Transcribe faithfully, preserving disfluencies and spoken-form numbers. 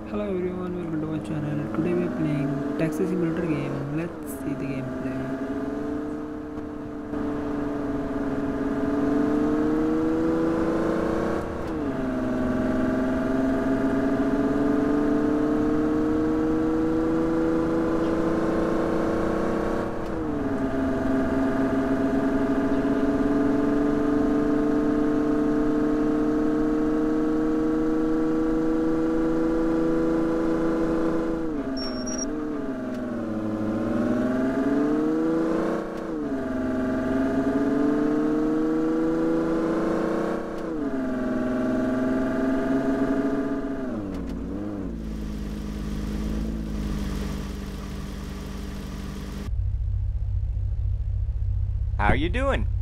Hello everyone, welcome to my channel. Today we are playing Taxi Simulator game. Let's see the gameplay. How you doing?